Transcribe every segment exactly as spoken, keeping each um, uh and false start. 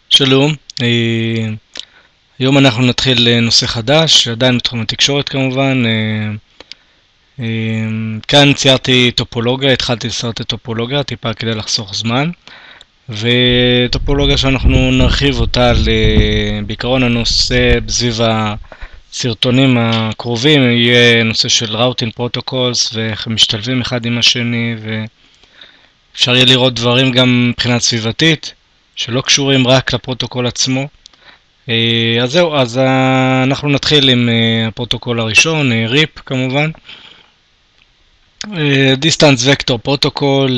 שלום, אה, היום אנחנו נתחיל נושא חדש, עדיין בתחום התקשורת כמובן. אה, אה, כאן ציירתי טופולוגיה, התחלתי לסרט את טופולוגיה, טיפה כדי לחסוך זמן. וטופולוגיה שאנחנו נרחיב אותה, בעיקרון הנושא סביב הסרטונים הקרובים יהיה נושא של Routing Protocols ואיך הם משתלבים אחד עם השני, ואפשר יהיה לראות דברים גם מבחינת סביבתית שלא קשורים רק לפרוטוקול עצמו. אז זהו, אז אנחנו נתחיל עם הפרוטוקול הראשון, ריפ כמובן. Distance Vector Protocol,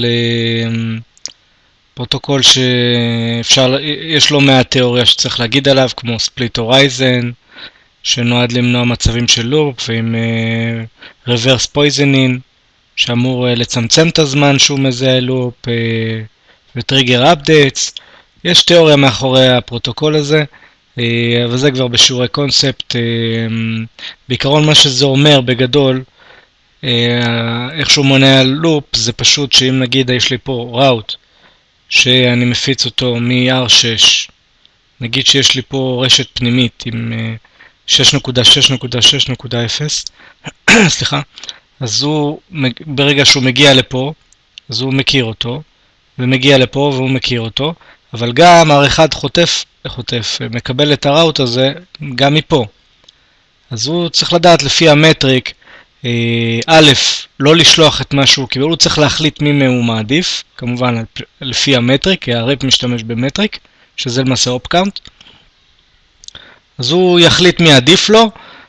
פרוטוקול שאפשר, יש לו מהתיאוריה שצריך להגיד עליו, כמו Split Horizon, שנועד למנוע מצבים של לופ, ועם uh, Reverse Poisoning, שאמור uh, לצמצם את הזמן שהוא מזהה לופ, uh, וטריגר אפדייטס. יש תיאוריה מאחורי הפרוטוקול הזה, uh, אבל זה כבר בשיעורי קונספט. Uh, בעיקרון מה שזה אומר בגדול, uh, איך שהוא מונע לופ, זה פשוט שאם נגיד יש לי פה ראוט, שאני מפיץ אותו מ-אר שש, נגיד שיש לי פה רשת פנימית עם שש נקודה שש נקודה שש נקודה אפס, סליחה, אז הוא, ברגע שהוא מגיע לפה, אז הוא מכיר אותו, ומגיע לפה והוא מכיר אותו, אבל גם אר אחד חוטף, חוטף, מקבל את הראוט הזה גם מפה. אז הוא צריך לדעת לפי המטריק, א', לא לשלוח את משהו, כי הוא צריך להחליט מי הוא מעדיף, כמובן לפי המטריק, כי הריפ משתמש במטריק, שזה למעשה אופ קאונט. אז הוא יחליט מי עדיף לו,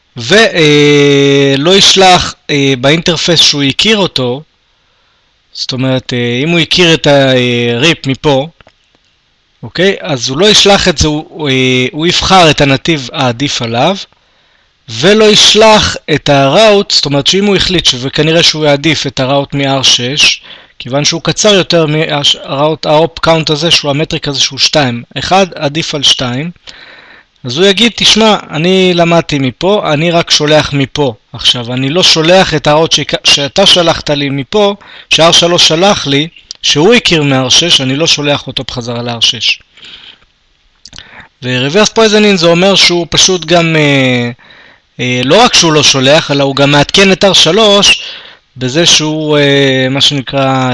ולא ישלח באינטרפס שהוא יכיר אותו, זאת אומרת, אם הוא יכיר את הריפ מפה, אוקיי, אז הוא לא ישלח את זה, הוא, הוא יבחר את הנתיב העדיף עליו, ולא ישלח את הראוט, זאת אומרת שאם הוא החליט וכנראה שהוא יעדיף את הראוט מ-אר שש, כיוון שהוא קצר יותר מהראוט האופ קאונט הזה, שהוא המטריק הזה שהוא שתיים, אחד עדיף על שתיים, אז הוא יגיד, תשמע, אני למדתי מפה, אני רק שולח מפה. עכשיו, אני לא שולח את הראוט שאתה שלחת לי מפה, ש-אר שלוש שלח לי, שהוא הכיר מ-אר שש, אני לא שולח אותו בחזרה ל-אר שש. ו-Reverse Poisoning זה אומר שהוא פשוט גם... לא רק שהוא לא שולח, אלא הוא גם מעדכן את אר שלוש בזה שהוא, מה שנקרא,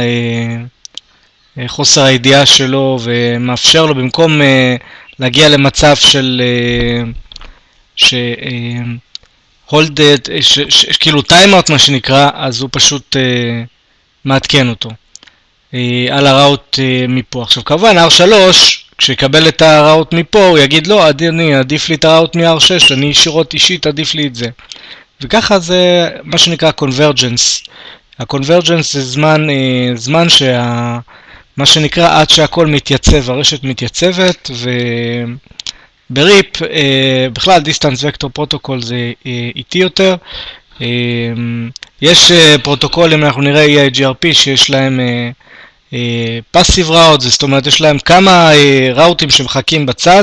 חוסר הידיעה שלו, ומאפשר לו במקום להגיע למצב של ש... holded, כאילו טיימאוט מה שנקרא, אז הוא פשוט מעדכן אותו על הראוט מפה. עכשיו כמובן אר שלוש, כשיקבל את הראוט מפה, הוא יגיד לא, אני עדיף לי את הראוט מ-אר שש, אני ישירות אישית עדיף לי את זה. וככה זה מה שנקרא קונברג'נס. הקונברג'נס זה זמן, זמן שה... מה שנקרא עד שהכל מתייצב, הרשת מתייצבת, ובריפ, בכלל Distance Vector Protocol זה איטי יותר. יש פרוטוקולים, אנחנו נראה אי איי ג'י אר פי, שיש להם פאסיב ראוט, זאת אומרת יש להם כמה ראוטים שמחכים בצד,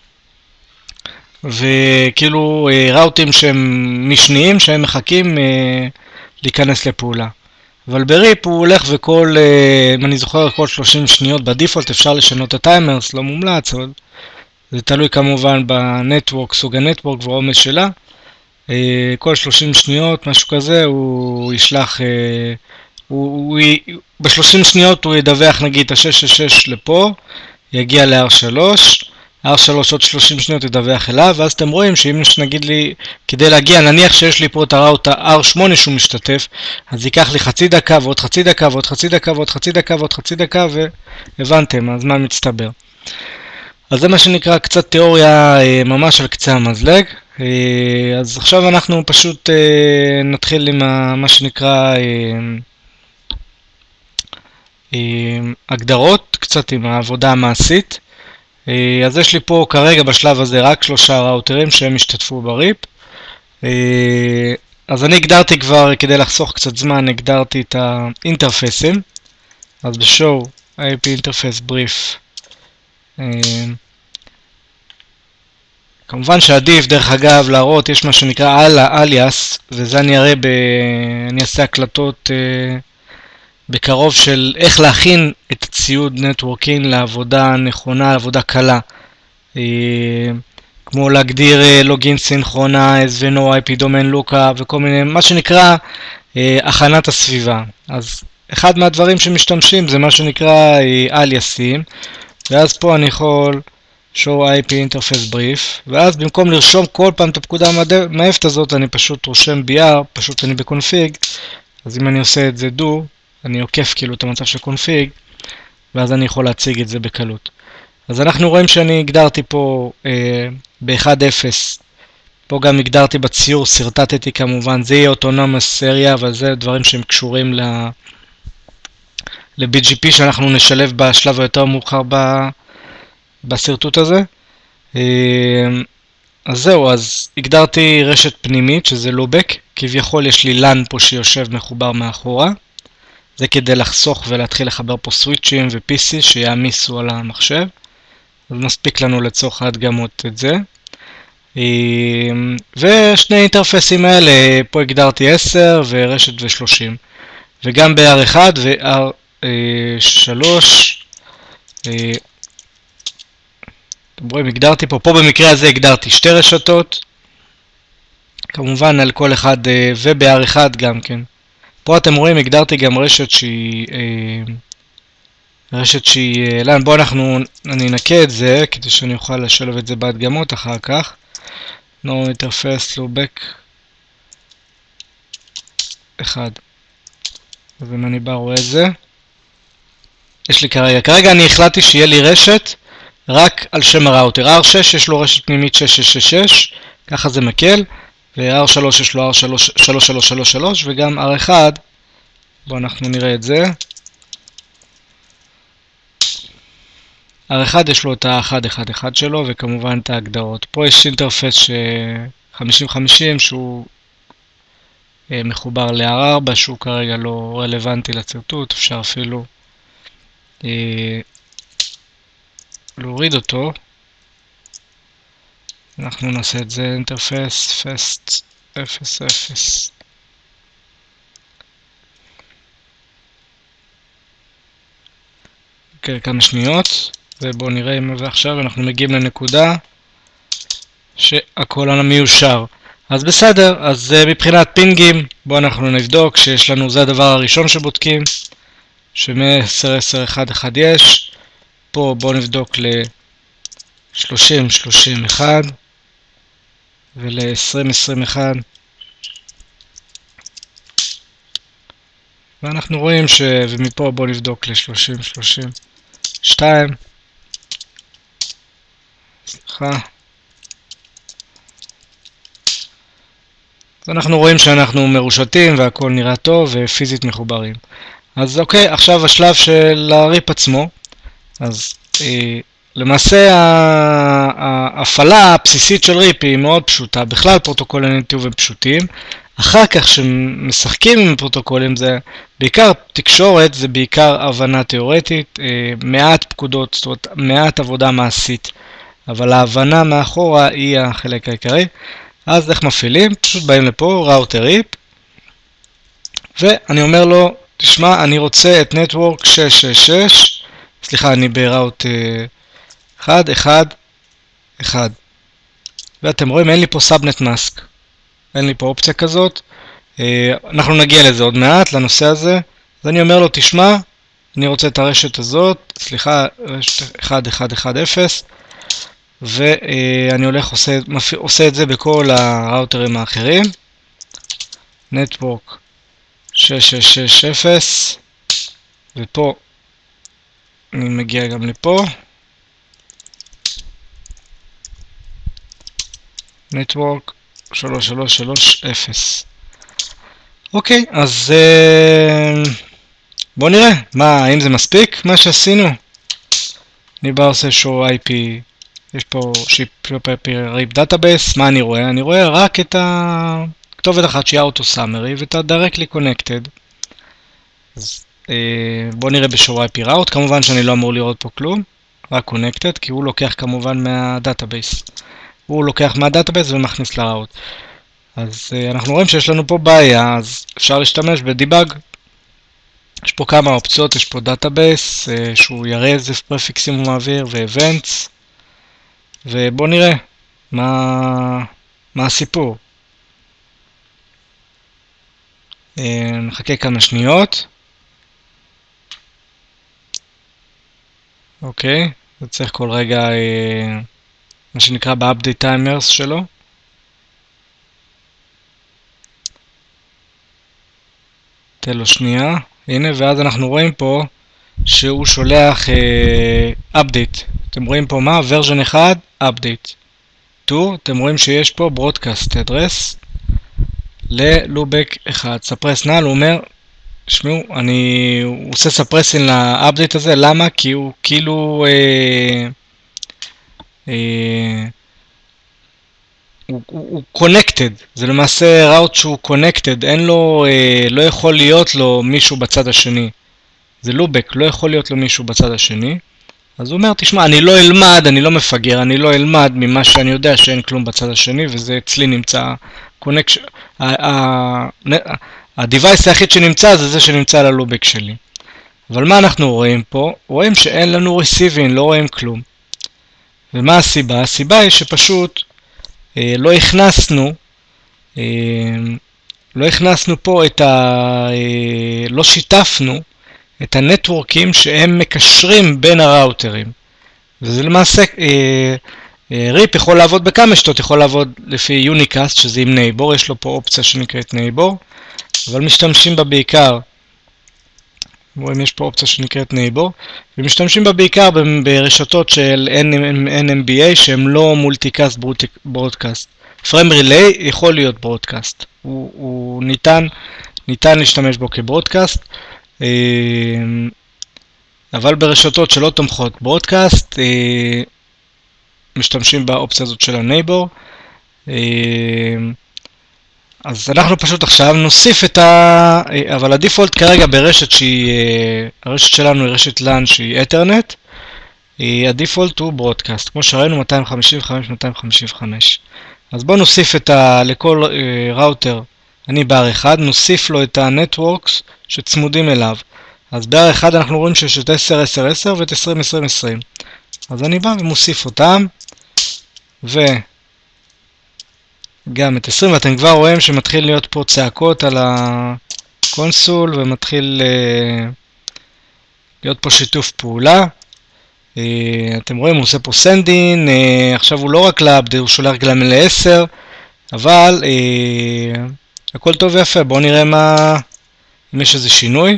וכאילו ראוטים שהם משניים שהם מחכים להיכנס לפעולה. אבל בריפ הוא הולך וכל, אם אני זוכר, כל שלושים שניות בדיפולט אפשר לשנות את הטיימרס, לא מומלץ, אבל זה תלוי כמובן בנטוורק, סוג הנטוורק ועומס שלה. כל שלושים שניות, משהו כזה, הוא ישלח, הוא, הוא, ב-שלושים שניות הוא ידווח נגיד את ה-שש שש שש לפה, יגיע ל-אר שלוש, אר שלוש עוד שלושים שניות ידווח אליו, ואז אתם רואים שאם נגיד לי, כדי להגיע, נניח שיש לי פה את הראוט ה-אר שמונה שהוא משתתף, אז ייקח לי חצי דקה ועוד חצי דקה ועוד חצי דקה ועוד חצי דקה ועוד חצי דקה, והבנתם, הזמן מצטבר. אז זה מה שנקרא קצת תיאוריה ממש על קצה המזלג. אז עכשיו אנחנו פשוט נתחיל עם מה שנקרא הגדרות, קצת עם העבודה המעשית. אז יש לי פה כרגע בשלב הזה רק שלושה ראוטרים שהם השתתפו בריפ. אז אני הגדרתי כבר, כדי לחסוך קצת זמן, הגדרתי את האינטרפסים. אז בשואו איי פי Interface Brief. כמובן שעדיף, דרך אגב, להראות, יש מה שנקרא אליאס, וזה אני אראה, ב... אני אעשה הקלטות בקרוב של איך להכין את הציוד נטוורקינג לעבודה נכונה, לעבודה קלה. כמו להגדיר לוגין סינכרונייז ו-No איי פי Domain Lookup וכל מיני, מה שנקרא הכנת הסביבה. אז אחד מהדברים שמשתמשים זה מה שנקרא אליאסים, ואז פה אני יכול show איי פי interface brief, ואז במקום לרשום כל פעם את הפקודה המעפת הזאת, אני פשוט רושם בי אר, פשוט אני בקונפיג, אז אם אני עושה את זה do, אני עוקף כאילו את המצב של קונפיג, ואז אני יכול להציג את זה בקלות. אז אנחנו רואים שאני הגדרתי פה אה, ב-אחד אפס, פה גם הגדרתי בציור, סרטטתי כמובן, זה יהיה אוטונומוס אריה, אבל זה דברים שהם קשורים ל-בי ג'י פי שאנחנו נשלב בשלב היותר מאוחר בסרטוט הזה. אז זהו, אז הגדרתי רשת פנימית שזה לובק, כביכול יש לי לן פה שיושב מחובר מאחורה, זה כדי לחסוך ולהתחיל לחבר פה סוויצ'ים ו-פי סי שיעמיסו על המחשב, אז מספיק לנו לצורך ההדגמות את זה. ושני אינטרפסים האלה, פה הגדרתי עשר ורשת ו-שלושים, וגם ב-אר אחד ו-אר שלוש, אתם רואים, הגדרתי פה, פה במקרה הזה הגדרתי שתי רשתות, כמובן על כל אחד, וב-אר אחד גם כן. פה אתם רואים, הגדרתי גם רשת שהיא, רשת שהיא, לאן, בואו אנחנו, אני אנקה את זה, כדי שאני אוכל לשלב את זה בהדגמות אחר כך. No interface loopback אחד. אז אם אני בא רואה את זה, יש לי כרגע, כרגע אני החלטתי שיהיה לי רשת רק על שם הראוטר. אר שש יש לו רשת פנימית שש שש שש שש, ככה זה מקל, ו-אר שלוש יש לו אר שלוש שלוש שלוש שלוש, וגם אר אחד, בואו אנחנו נראה את זה. אר אחד יש לו את ה-אחד אחת אחת שלו, וכמובן את ההגדרות. פה יש אינטרפס ש-חמישים חמישים שהוא מחובר ל-אר ארבע, שהוא כרגע לא רלוונטי לצרטוט, אפשר אפילו אה, להוריד אותו. אנחנו נעשה את זה אינטרפס פסט אפס אפס. אוקיי, כמה שניות. ובואו נראה אם ועכשיו אנחנו מגיעים לנקודה שהכל מיושר. אז בסדר, אז מבחינת פינגים, בואו אנחנו נבדוק שיש לנו, זה הדבר הראשון שבודקים, שמ-עשר עשר אחת אחת יש. פה בואו נבדוק ל-שלושים שלושים אחת ול-עשרים עשרים אחת. ואנחנו רואים ש... ומפה בואו נבדוק ל-שלושים שלושים ושתיים. סליחה. אז אנחנו רואים שאנחנו מרושתים והכל נראה טוב ופיזית מחוברים. אז אוקיי, עכשיו השלב של הריפ עצמו. אז אה, למעשה ההפעלה הבסיסית של ריפ היא מאוד פשוטה. בכלל פרוטוקולים ניתוב הם פשוטים. אחר כך שמשחקים עם פרוטוקולים זה בעיקר תקשורת, זה בעיקר הבנה תיאורטית, אה, מעט פקודות, זאת אומרת מעט עבודה מעשית. אבל ההבנה מאחורה היא החלק העיקרי. אז איך מפעילים? פשוט באים לפה, ראוטר ריפ, ואני אומר לו, תשמע, אני רוצה את נטוורק שש שש שש, סליחה, אני בראוט אחד אחת אחת, ואתם רואים, אין לי פה סאבנט מאסק, אין לי פה אופציה כזאת, אנחנו נגיע לזה עוד מעט, לנושא הזה, אז אני אומר לו, תשמע, אני רוצה את הרשת הזאת, סליחה, רשת אחת אחת אחת אפס, ואני הולך עושה, עושה את זה בכל הראוטרים האחרים. נטוורק שש שש שש אפס, ופה אני מגיע גם לפה. נטוורק שלוש שלוש שלוש אפס. אוקיי, אז בואו נראה, מה, האם זה מספיק מה שעשינו? אני בא עושה show איי פי, יש פה ריפ דאטאבייס, מה אני רואה? אני רואה רק את הכתובת אחת שהיא auto summary ואת ה-directly connected. אז אה, בואו נראה ב-show איי פי route, כמובן שאני לא אמור לראות פה כלום, רק connected, כי הוא לוקח כמובן מהדאטאבייס. הוא לוקח מהדאטאבייס ומכניס לראוט. אז אה, אנחנו רואים שיש לנו פה בעיה, אז אפשר להשתמש בדיבאג. יש פה כמה אופציות, יש פה דאטאבייס, אה, שהוא יראה איזה פרפיקסים הוא מעביר, ו-events. ובואו נראה מה, מה הסיפור. נחכה כמה שניות. אוקיי, זה צריך כל רגע מה שנקרא ב-update timers שלו. תן לו שנייה. הנה, ואז אנחנו רואים פה שהוא שולח uh, update. אתם רואים פה מה? version אחד, update. שתיים, אתם רואים שיש פה broadcast address ללובק אחד. suppress null, הוא אומר, תשמעו, אני, הוא עושה suppressing לאפדייט הזה, למה? כי הוא כאילו, אה, אה, הוא, הוא, הוא connected, זה למעשה route שהוא connected, אין לו, אה, לא יכול להיות לו מישהו בצד השני. זה לובק, לא יכול להיות לו מישהו בצד השני. אז הוא אומר, תשמע, אני לא אלמד, אני לא מפגר, אני לא אלמד ממה שאני יודע שאין כלום בצד השני, וזה אצלי נמצא connection, ה-device היחיד שנמצא זה זה שנמצא על הלובק שלי. אבל מה אנחנו רואים פה? רואים שאין לנו receiving, לא רואים כלום. ומה הסיבה? הסיבה היא שפשוט אה, לא הכנסנו, אה, לא הכנסנו פה את ה... אה, לא שיתפנו את הנטוורקים שהם מקשרים בין הראוטרים. וזה למעשה, אה, אה, ריפ יכול לעבוד בכמה שתות, יכול לעבוד לפי יוניקאסט, שזה עם נייבור, יש לו פה אופציה שנקראת נייבור, אבל משתמשים בה בעיקר, רואים יש פה אופציה שנקראת נייבור, ומשתמשים בה בעיקר ברשתות של אן אם בי איי שהם לא מולטיקאסט ברודקאסט. פריים ריליי יכול להיות ברודקאסט, הוא, הוא ניתן, ניתן להשתמש בו כברודקאסט, אבל ברשתות שלא תומכות ברודקאסט, משתמשים באופציה הזאת של הנייבור. אז אנחנו פשוט עכשיו נוסיף את ה... אבל הדיפולט כרגע ברשת שהיא... הרשת שלנו היא רשת לאן שהיא אתרנט. הדיפולט הוא ברודקאסט, כמו שראינו מאתיים חמישים וחמש מאתיים חמישים וחמש. אז בואו נוסיף את ה... לכל ראוטר, אני ב-אר אחד, נוסיף לו את הנטוורקס שצמודים אליו. אז ב-אר אחד אנחנו רואים שיש את עשר עשר עשר ואת עשרים עשרים עשרים. אז אני בא ומוסיף אותם, ו... גם את עשרים, ואתם כבר רואים שמתחיל להיות פה צעקות על הקונסול, ומתחיל uh, להיות פה שיתוף פעולה. Uh, אתם רואים, הוא עושה פה sending, uh, עכשיו הוא לא רק לאפדייט, הוא שולח גם ל-עשר, אבל uh, הכל טוב ויפה. בואו נראה מה, אם יש איזה שינוי.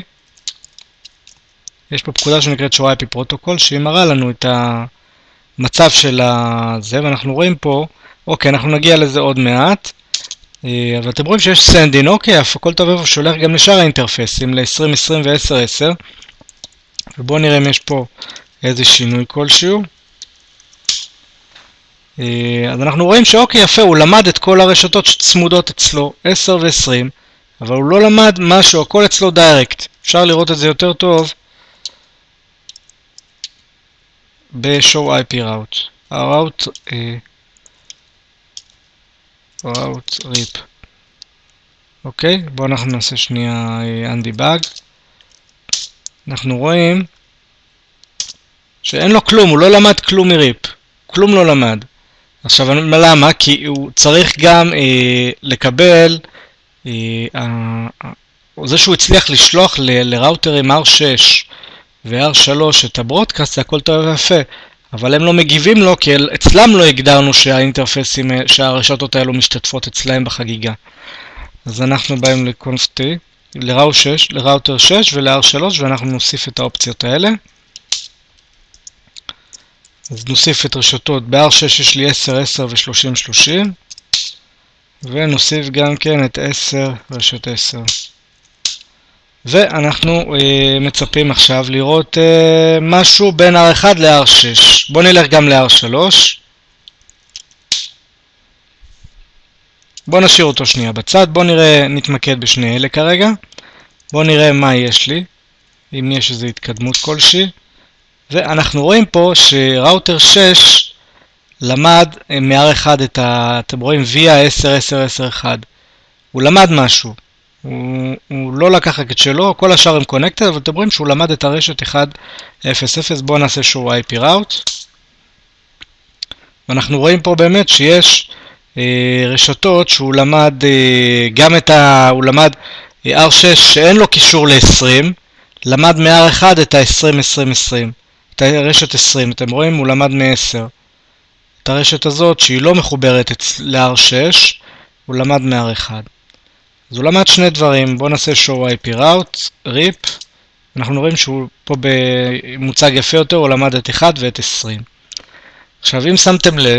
יש פה פקודה שנקראת show איי פי protocol, שהיא מראה לנו את המצב של זה, ואנחנו רואים פה, אוקיי, אנחנו נגיע לזה עוד מעט, אבל אתם רואים שיש sending, אוקיי, הכל טוב איפה שולח גם לשאר האינטרפסים, ל-עשרים עשרים ו-עשר עשר, ובואו נראה אם יש פה איזה שינוי כלשהו. אז אנחנו רואים שאוקיי, יפה, הוא למד את כל הרשתות שצמודות אצלו, עשר ו-עשרים, אבל הוא לא למד משהו, הכל אצלו דיירקט. אפשר לראות את זה יותר טוב ב-show איי פי route. ה-route... route rip. אוקיי, בואו אנחנו נעשה שנייה undebug. אנחנו רואים שאין לו כלום, הוא לא למד כלום מריפ. כלום לא למד. עכשיו, למה? כי הוא צריך גם אה, לקבל, אה, אה, זה שהוא הצליח לשלוח ל- לראוטרים אר שש ו-אר שלוש את הברודקאסט, זה הכל טוב ויפה. אבל הם לא מגיבים לו, כי אצלם לא הגדרנו שהאינטרפסים, שהרשתות האלו משתתפות אצלהם בחגיגה. אז אנחנו באים ל-conf-t, לראוטר שש ול-אר שלוש, ואנחנו נוסיף את האופציות האלה. אז נוסיף את רשתות, ב-אר שש יש לי עשר עשר ו-שלושים שלושים, ונוסיף גם כן את עשר רשת עשר. ואנחנו אה, מצפים עכשיו לראות אה, משהו בין אר אחד ל-אר שש. בואו נלך גם ל-אר שלוש. בואו נשאיר אותו שנייה בצד. בואו נראה, נתמקד בשני אלה כרגע. בואו נראה מה יש לי, אם יש איזו התקדמות כלשהי. ואנחנו רואים פה שראוטר שש למד מ-אר אחד את ה... אתם רואים ויה עשר עשר עשר אחת. הוא למד משהו. הוא, הוא לא לקח רק את שלו, כל השאר הם קונקטד, אבל אתם רואים שהוא למד את הרשת אחת אפס אפס. בואו נעשה show איי פי route. ואנחנו רואים פה באמת שיש אה, רשתות שהוא למד אה, גם את ה... הוא למד אה, אר שש שאין לו קישור ל-עשרים, למד מ-אר אחת את ה-עשרים עשרים עשרים, את הרשת עשרים, אתם רואים? הוא למד מ-עשר. את הרשת הזאת שהיא לא מחוברת ל-אר שש, הוא למד מ-אר אחת. אז הוא למד שני דברים. בואו נעשה show איי פי route, rip. אנחנו רואים שהוא פה במוצג יפה יותר, הוא למד את אחד ואת עשרים. עכשיו, אם שמתם לב,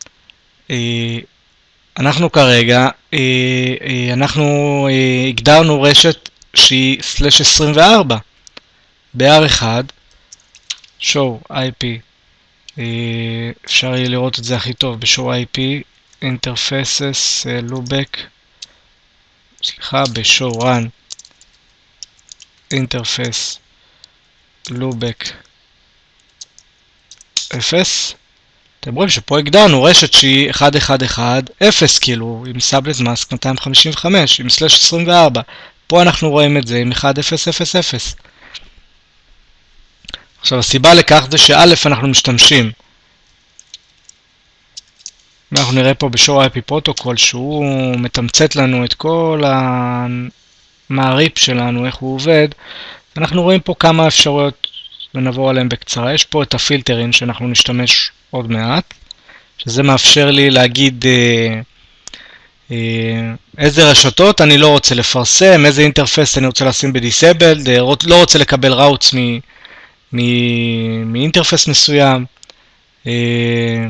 אנחנו כרגע, אנחנו הגדרנו רשת שהיא סלש עשרים וארבע ב-אר אחת, show איי פי. אפשר יהיה לראות את זה הכי טוב ב-show איי פי, interfaces, loopback, סליחה, ב-show run, interface, loopback, אפס. אתם רואים שפה הגדרנו רשת שהיא אחת אחת אחת אפס, כאילו, עם סאבלט מאסק מאתיים חמישים וחמש, עם סלש עשרים וארבע. פה אנחנו רואים את זה עם אחת אפס אפס אפס. עכשיו, הסיבה לכך זה שא' אנחנו משתמשים. אנחנו נראה פה ב-show איי פי protocol שהוא מתמצת לנו את כל המעריפ שלנו, איך הוא עובד. אנחנו רואים פה כמה אפשרויות ונעבור עליהם בקצרה. יש פה את הפילטרים שאנחנו נשתמש עוד מעט, שזה מאפשר לי להגיד אה, אה, איזה רשתות אני לא רוצה לפרסם, איזה אינטרפס אני רוצה לשים ב-disabled, אה, לא רוצה לקבל ראוטס מאינטרפס מסוים. אה,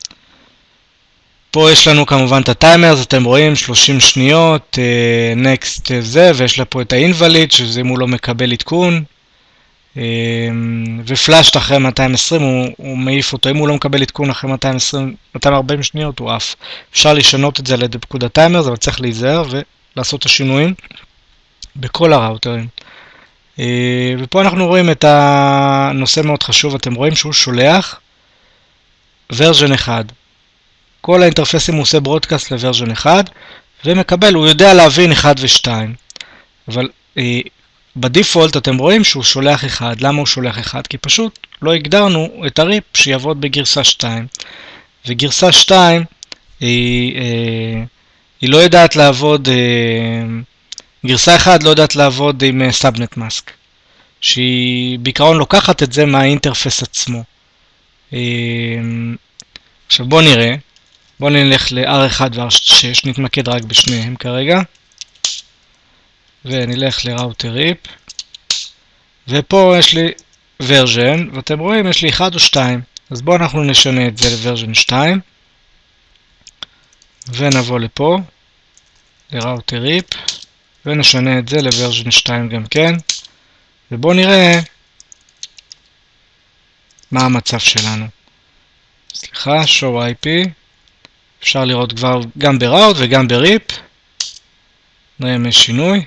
פה יש לנו כמובן את הטיימר, אז אתם רואים שלושים שניות, אה, next זה, ויש לה פה את ה-invalid, שזה אם הוא לא מקבל עדכון. ופלאשט אחרי מאתיים ועשרים הוא, הוא מעיף אותו. אם הוא לא מקבל עדכון אחרי מאתיים ועשרים, מאתיים וארבעים שניות הוא עף. אפשר לשנות את זה לפקוד הטיימר, אבל צריך להיזהר ולעשות את השינויים בכל הראוטרים. ופה אנחנו רואים את הנושא מאוד חשוב. אתם רואים שהוא שולח ורז'ן אחד. כל האינטרפסים הוא עושה ברודקאסט לוורז'ן אחד ומקבל, הוא יודע להבין אחד ושתיים. אבל בדיפולט אתם רואים שהוא שולח אחד. למה הוא שולח אחד? כי פשוט לא הגדרנו את הריפ שיעבוד בגרסה שתיים. וגרסה שתיים היא, היא לא יודעת לעבוד, גרסה אחת לא יודעת לעבוד עם סאבנט מאסק, שהיא בעיקרון לוקחת את זה מהאינטרפס עצמו. עכשיו בואו נראה, בואו נלך ל-אר אחת ו-אר שש, נתמקד רק בשניהם כרגע. ונלך לראוטר ריפ, ופה יש לי ורז'ן, ואתם רואים יש לי אחד או שתיים, אז בואו אנחנו נשנה את זה לוורז'ן שתיים, ונבוא לפה, לראוטר ריפ, ונשנה את זה לוורז'ן שתיים גם כן, ובואו נראה מה המצב שלנו. סליחה, show איי פי, אפשר לראות כבר גם בראוט וגם בריפ, נראה אם יש שינוי.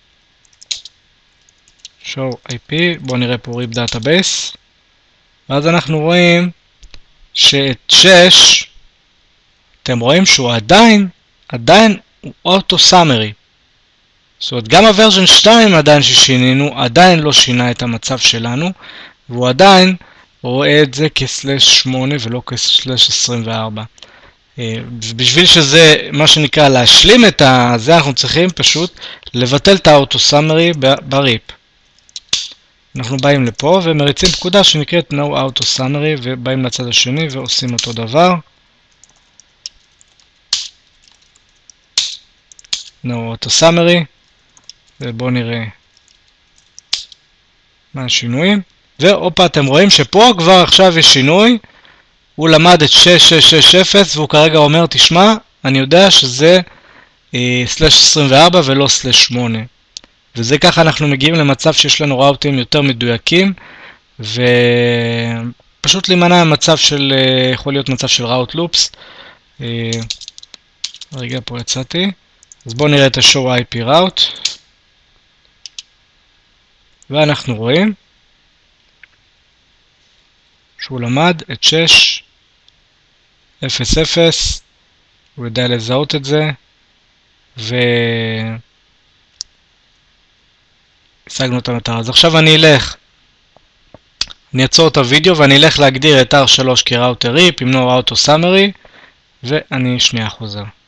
show איי פי, בואו נראה פה ריפ דאטאבייס, ואז אנחנו רואים שאת שש, אתם רואים שהוא עדיין, עדיין הוא אוטו סאמרי. זאת אומרת, גם הוורז'ן שתיים עדיין ששינינו, עדיין לא שינה את המצב שלנו, והוא עדיין רואה את זה כסלש שמונה ולא כסלש עשרים וארבע. בשביל שזה, מה שנקרא, להשלים את זה, אנחנו צריכים פשוט לבטל את האוטו סאמרי בריפ. אנחנו באים לפה ומריצים פקודה שנקראת no auto summary, ובאים לצד השני ועושים אותו דבר. no auto summary, ובואו נראה מה השינויים. ואופה, אתם רואים שפה כבר עכשיו יש שינוי. הוא למד את שש שש שש אפס והוא כרגע אומר, תשמע, אני יודע שזה סלש עשרים וארבע ולא סלש שמונה. וזה ככה אנחנו מגיעים למצב שיש לנו ראוטים יותר מדויקים, ופשוט להימנע מצב של, יכול להיות מצב של ראוט לופס. רגע, פה יצאתי. אז בואו נראה את ה-show איי פי route. ואנחנו רואים שהוא למד את שש אפס אפס, הוא יודע לזהות את זה, ו... השגנו את המטרה. אז עכשיו אני אלך, אני אעצור את הוידאו ואני אלך להגדיר את אר שלוש כראוטר ריפ עם no auto summary, ואני שנייה חוזר.